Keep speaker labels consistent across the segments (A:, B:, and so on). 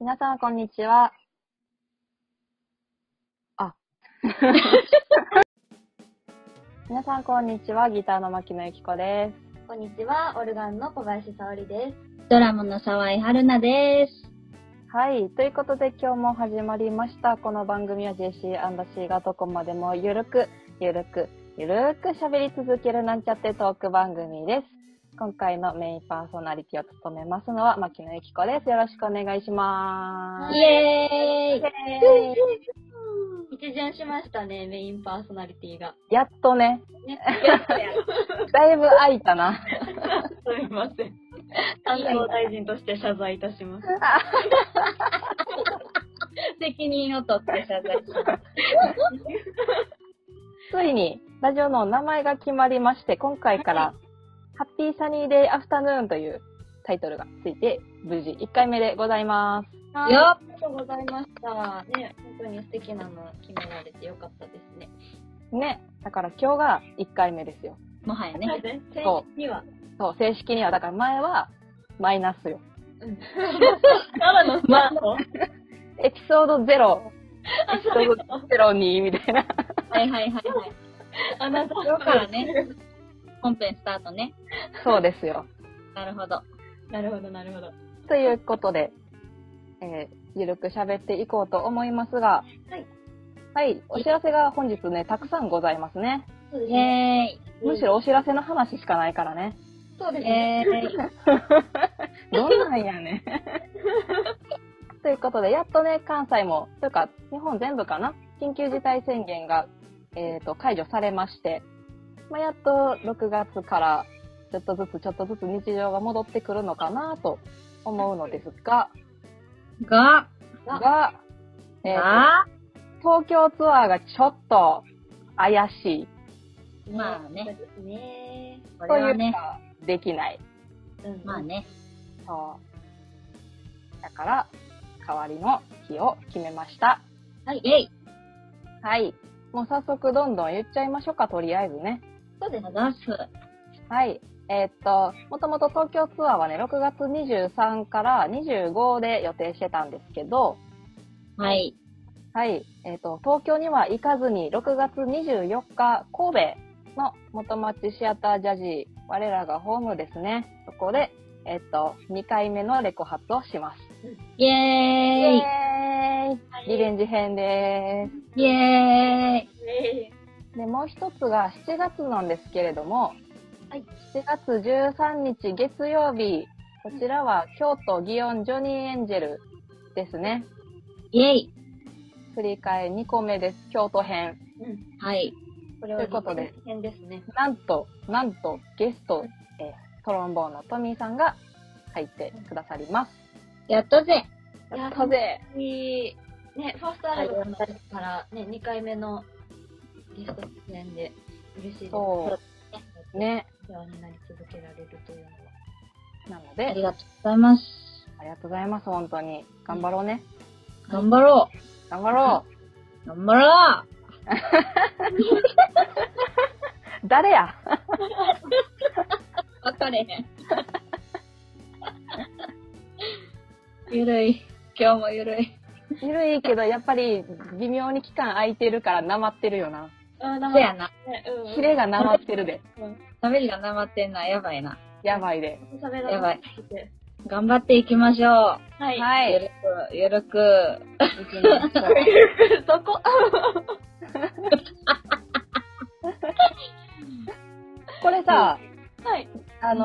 A: 皆さん、こんにちは。皆さん、こんにちは。ギターの牧野由紀子です。
B: こんにちは、オルガンの小林沙織です。
C: ドラムの沢井春奈です。
A: はい。ということで、今日も始まりました。この番組は JC&C がどこまでもゆるく喋り続けるなんちゃってトーク番組です。今回のメインパーソナリティを務めますのは牧野由紀子です。よろしくお願いします。
C: イエーイ。
B: 一巡しましたね、メインパーソナリティが。
A: やっとね。
B: ね、
A: だいぶ空いたな。
B: すみません。担当大臣として謝罪いたします。
C: 責任を取って謝罪します。
A: ついにラジオの名前が決まりまして、今回からハッピーサニーデイアフタヌーンというタイトルがついて、無事1回目でございます。
B: ありがとうございました。ね、本当に素敵なの決められてよかったですね。
A: ね。だから今日が1回目ですよ。
C: もはやね。
B: 正式には。
A: そう、正式には。だから前はマイナスよ。
B: うん。ただのスタート
A: エピソード0、エピソード02みたいな。
C: はい。
B: あなた
C: 今日からね、本編スタートね。
A: そうですよ。
C: なるほど。
B: なるほど。
A: ということで、ゆるく喋っていこうと思いますが、はい。お知らせが本日ね、たくさんございますね。
B: そうです
C: イ
B: ね。
C: エーイ。
A: むしろお知らせの話しかないからね。
B: そうですね。
A: どんなんやねん。ということで、やっとね、関西も、というか、日本全部かな、緊急事態宣言が、解除されまして、やっと6月からちょっとずつ日常が戻ってくるのかなと思うのですが、東京ツアーがちょっと怪しい。
C: まあね。
B: そうですね。
A: という
C: これはね。
A: か、できない。
C: まあね。
A: そう。だから、代わりの日を決めました。
C: はい。イェイ。
A: はい。もう早速どんどん言っちゃいましょうか、とりあえずね。
B: そうですね。
A: はい。もともと東京ツアーはね、6月23から25で予定してたんですけど、
C: はい。
A: はい。東京には行かずに、6月24日、神戸の元町シアタージャジー、我らがホームですね。そこで、2回目のレコ発をします。
C: イエーイ。
A: リベンジ編でーす。
C: イエーイ。
A: で、もう一つが7月なんですけれども、
B: はい、
A: 7月13日月曜日、こちらは京都祇園ジョニーエンジェルですね。
C: イェイ。
A: 振り替え2個目です。京都編。
C: はい。
B: これはということで、編ですね。
A: なんと、ゲスト、トロンボーンのトミーさんが入ってくださります。
C: やったぜ。
A: やったぜ。
B: ね、ファーストアルバムからね、2回目のゲスト出演で嬉しいです。
A: そうね。
B: 世話になり続けられるというのは。
A: なので、
C: ありがとうございます。
A: ありがとうございます。本当に。頑張ろうね。
C: 頑張ろう。
A: 頑張ろう。
C: 頑張ろう。
A: 誰や
C: わかれへん。ゆるい。今日もゆるい。
A: ゆるいけど、やっぱり微妙に期間空いてるからなまってるよな。
C: そうやな。
A: ヒレがなまってるで。
C: 喋りがなまってんのはやばいな。
A: やばいで。
C: やばい。頑張っていきましょう。
B: はい。
A: はい。
C: ゆるく。
B: そこ
A: これさ、
B: はい。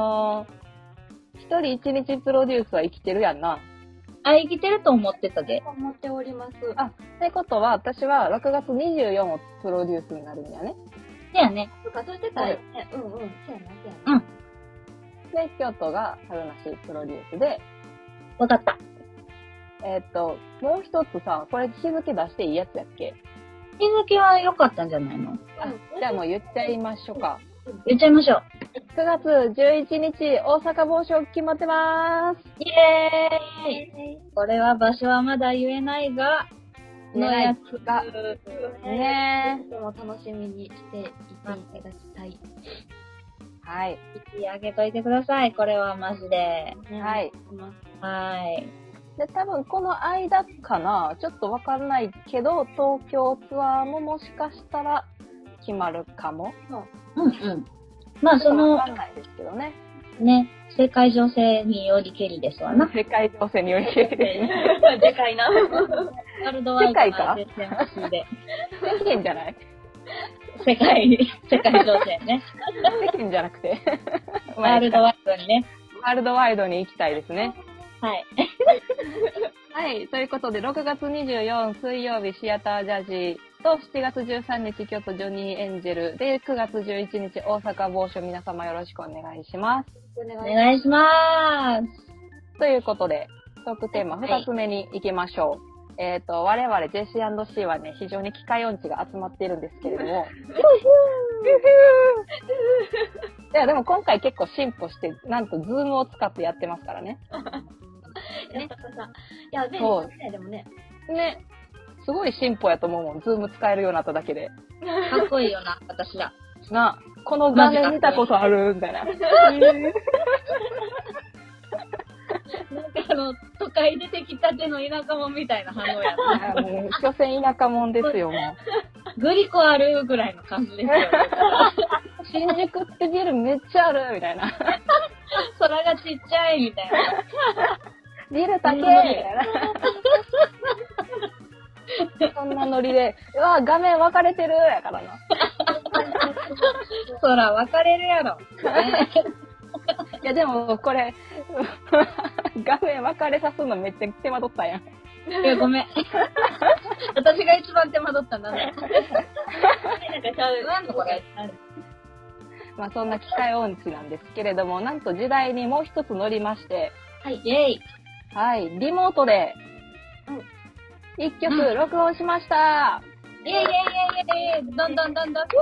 A: 一人一日プロデュースは生きてるやんな。
C: あ、生きてると思ってたで。
B: 思っております。
A: あ、ってことは、私は6月24をプロデュースになるんやね。
C: そうやね。
B: そうか、そうしてたらね。そうやな。
A: で、京都が春梨プロデュースで、
C: わかった。
A: もう一つさ、これ日付出していいやつやっけ？
C: 日付は良かったんじゃないの？
A: じゃあもう言っちゃいましょうか。
C: 言っちゃいましょう。
A: 9月11日、大阪帽子決まってまーす。
C: イエーイ。これは場所はまだ言えないが、のやつが、
A: ね
B: とても楽しみにしていていただきたい。
A: はい。
C: あげといてください。これはマジで。
A: はい。
C: はい。
A: で、多分この間かな、ちょっとわかんないけど、東京ツアーももしかしたら決まるかも。
C: うんうん。まあ、
A: ちょっとわかんないですけどね。
C: ね、世界情勢によりけりですわな。
A: 世界情勢によりけりですね。
B: でかいな。
C: ワールドワイドな SMC で。
A: 世間じゃない
C: 世界情勢ね。
A: 世間じゃなくて。
C: ワールドワイドにね。
A: ワールドワイドに行きたいですね。
C: はい。
A: はい。ということで、6月24水曜日シアタージャージと7月13日京都ジョニーエンジェルで9月11日大阪某所皆様よろしくお願いします。
C: お願いします。
A: ということで、トークテーマ2つ目に行きましょう。我々 JC&C はね、非常に機械音痴が集まっているんですけれども。いや、でも今回結構進歩して、なんとズームを使ってやってますからね。
B: やったさ。いや、便利ですね、でもね。
A: ね。すごい進歩やと思うもん。ズーム使えるようになっただけで。
C: かっこいいよな、私ら。
A: な、この画面見たことあるみたいな。
C: なんか都会出てきたての田舎者みたいな反応やな。
A: もう、所詮田舎者ですよ、もう。
C: グリコあるぐらいの感じですよ。
A: 新宿ってビルめっちゃあるみたいな。
C: 空がちっちゃいみたいな。
A: ビル高いみたいな。そんなノリで、うわ、画面分かれてるやからな。
C: 空分かれるやろ。
A: いや、でも、これ、画面分かれさすのめっちゃ手間取ったやん。
C: いや、ごめん。私が一番手間取ったんだね。なんかちゃう。なんこれ。
A: まあ、そんな機械音痴なんですけれども、なんと時代にもう一つ乗りまして、
C: はい、イェイ。
A: はい、リモートで、一曲録音しました。
C: イェイイェイイェイイェイ。どんどんどんどん。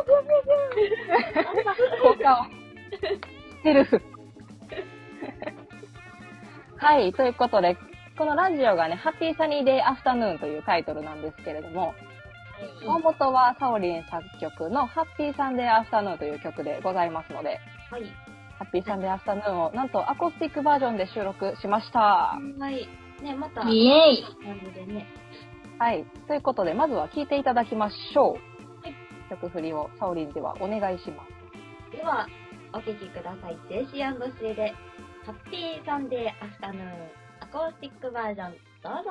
A: 効果音。してる。はい、ということで、このラジオがね、ハッピーサニーデイアフタヌーンというタイトルなんですけれども、大元はサオリン作曲のハッピーサンデーアフタヌーンという曲でございますので、
B: はい。
A: ハッピーサンデーアフタヌーンをなんとアコースティックバージョンで収録しました。
B: はい。ね、また、
C: イェイ。
B: 感じでね。
A: はい。ということで、まずは聴いていただきましょう。はい。曲振りをサオリンではお願いします。
B: では、お聴きください。JC&C で、ハッピーサンデーアフタヌーン、アコースティックバージョン、どうぞ。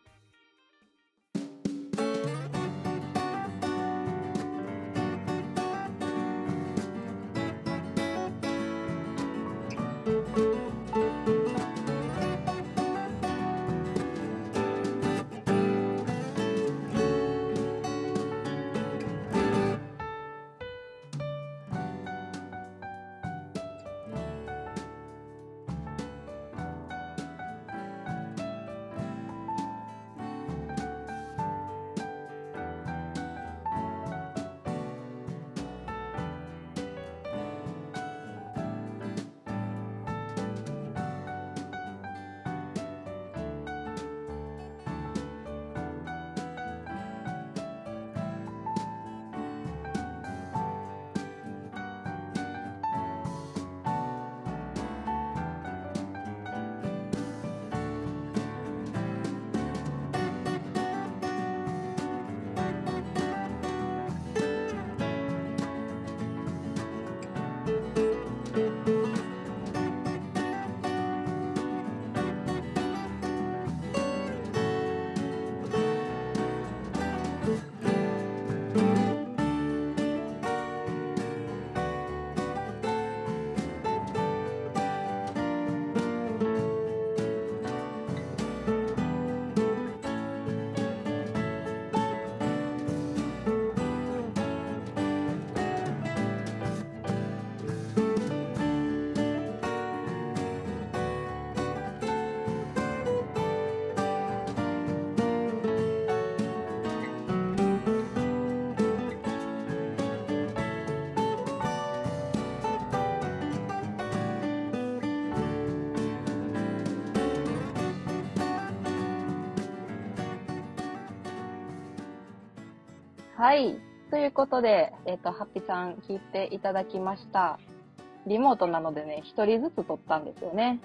A: はい。ということで、ハッピーさん聞いていただきました。リモートなのでね、一人ずつ撮ったんですよね。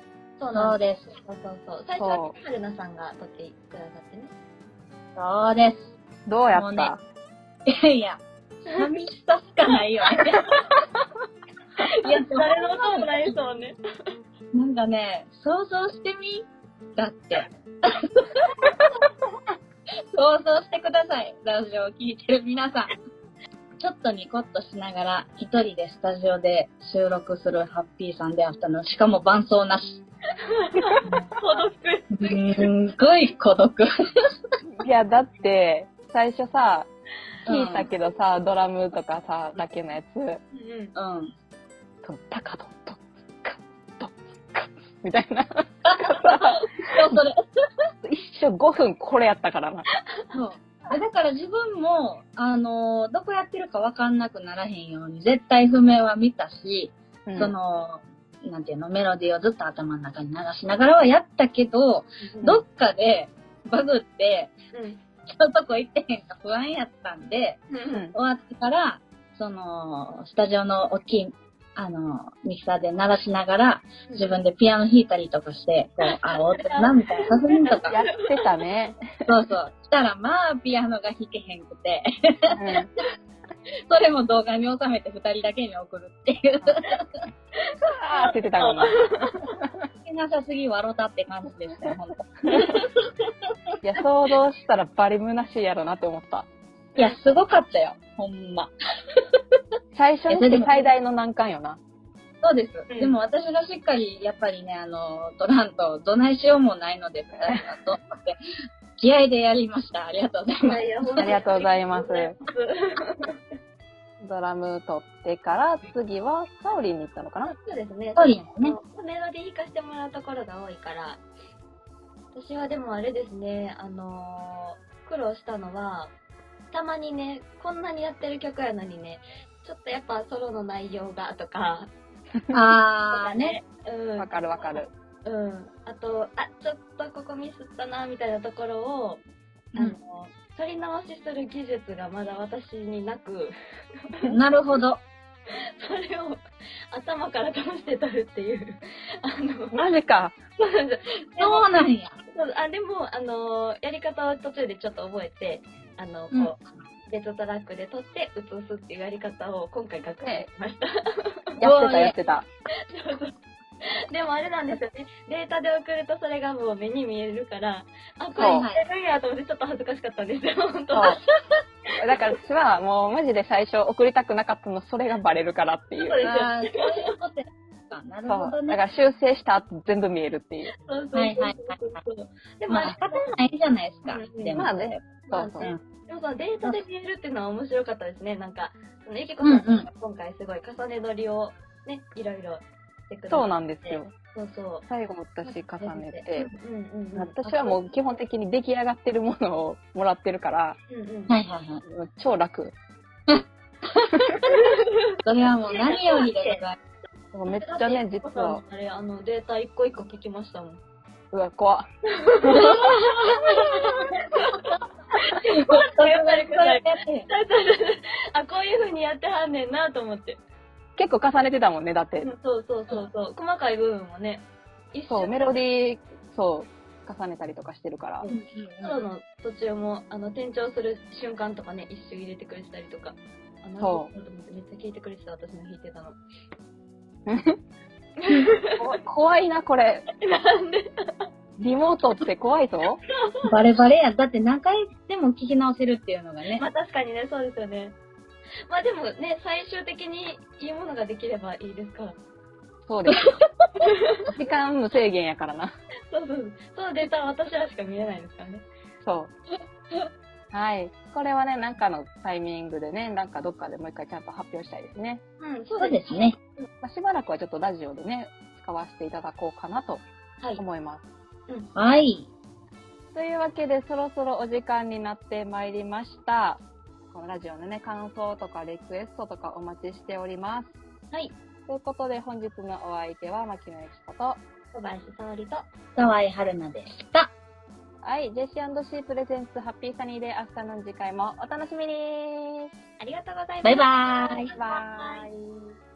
B: そうなんで
C: そうです。
B: す。そう。最初は春菜さんが撮ってくださってね。
C: そうです。
A: どうや
C: もうね
A: った？
C: いやいや、寂しさしかないよね。いや、
B: 誰の音もないですもんね。
C: なんかね、想像してみだって。想像してください。ラジオを聞いてる皆さん。ちょっとニコッとしながら、一人でスタジオで収録するハッピーさんであったの。しかも伴奏なし。
B: 孤独。
C: すんごい孤独。
A: いや、だって、最初さ、聞いたけどさ、ドラムとかさ、だけのやつ、
B: うん。
C: うん。
A: タカドン、ドッカ、ドッカ、みたいな。
C: そう、それ。
A: 一緒5分これやったからな。
C: そう。だから自分も、どこやってるかわかんなくならへんように、絶対譜面は見たし、
A: うん
C: その、なんていうの、メロディーをずっと頭の中に流しながらはやったけど、どっかでバグって、そのとこ行ってへんか不安やったんで、終わってから、その、スタジオの大きい、ミキサーで鳴らしながら、自分でピアノ弾いたりとかして、こう、踊ってるな、みたいな、さすがにとか。
A: やってたね。
C: そうそう。したら、まあ、ピアノが弾けへんくて、
A: うん
C: それも動画に収めて二人だけに送るっていう。
A: あーって言ってたもんな。
C: 弾けなさすぎ笑ったって感じでしたよ、ほんと。
A: いや、想像したらバリ虚しいやろなって思った。
C: いや、すごかったよ、ほんま。
A: 最初にして最大の難関よな。
C: そうです。
B: うん
C: でも私がしっかり、やっぱりね、トランとどないしようもないので、二人だと思って、気合でやりました。ありがとうございます。
A: ありがとうございます。ドラム取ってから次はサオリンに行ったのかな？
B: そうですね。
C: そうですね。
B: メロディー弾かせてもらうところが多いから、私はでもあれですね、苦労したのは、たまにね、こんなにやってる曲やのにね、ちょっとやっぱソロの内容がとか、
C: あーね。
B: うん。
A: わかるわかる。
B: うん。あと、ちょっとここミスったな、みたいなところを、取り直しする技術がまだ私になく、
C: なるほど。
B: それを頭から通して取るっていう、
A: マジか。
B: そうなんです。
C: そうなんや。
B: そうでも、やり方を途中でちょっと覚えて、こう、別トラックで撮って映すっていうやり方を今回学習しました。
A: やってた。
B: そうそう。でもあれなんですよね。データで送るとそれがもう目に見えるから、これやるんやと思ってちょっと恥ずかしかったんですよ、本当は。
A: だから私はもうマジで最初送りたくなかったの、それがバレるからっていう。
B: そうですよ。
C: そういうことか。なるほどね。
A: だから修正した後全部見えるっていう。
B: そうそう。
C: はいはい
B: でも
C: まあ仕方ないじゃないですか。でも
A: まあね。そうそう。
B: でもそのデータで見えるっていうのは面白かったですね。なんか、ゆきこさんが今回すごい重ね撮りをね、いろいろしてくれて。
A: そうなんですよ。
B: そうそう。
A: 最後私重ねて、
B: うん。
A: 私はもう基本的に出来上がってるものをもらってるから、
C: はいはいはい。
A: 超楽。
C: それはもう何よりでござい
A: めっちゃね、実は。
B: あれ、データ一個一個聞きましたもん。
A: うわ、怖っ。
B: こういう風にやってはんねんなと思って。
A: 結構重ねてたもんね、だって。
B: そう。細かい部分もね。
A: そう、メロディー、そう、重ねたりとかしてるから。
B: ソロの途中も、転調する瞬間とかね、一瞬入れてくれてたりとか。
A: そう
B: めっちゃ聞いてくれてた、私の弾いてたの。
A: 怖いな、これ。
B: なんで
A: リモートって怖いぞ。
C: バレバレや。だって何回でも聞き直せるっていうのがね。
B: まあ確かにね、そうですよね。まあでもね、最終的にいいものができればいいですから。
A: そうです。時間無制限やからな。
B: そう。そのデータは私らしか見えないですからね。
A: そう。はい。これはね、なんかのタイミングでね、なんかどっかでもう一回ちゃんと発表したいですね。
C: そうですね。
A: まあ、しばらくはちょっとラジオでね、使わせていただこうかなと思います。
C: はい。
A: というわけで、そろそろお時間になってまいりました。このラジオのね、感想とかリクエストとかお待ちしております。
B: はい。
A: ということで、本日のお相手は、牧野由紀子と、
B: 小林沙織と、
C: 沢井春菜でした。
A: はい、ジェシー&シープレゼンツハッピーサニーで明日の次回もお楽しみに。
B: ありがとうございます。
C: バイバーイ。
A: バイバーイ。